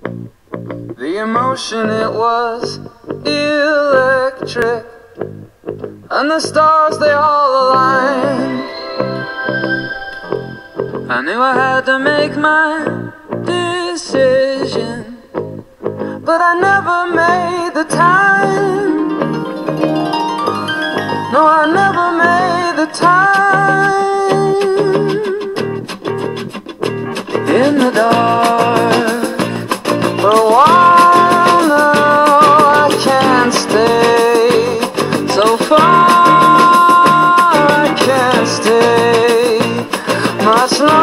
The emotion, it was electric, and the stars, they all aligned. I knew I had to make my decision, but I never made the time. No, I never made the time. In the dark for a while now, I can't stay so far. I can't stay much longer.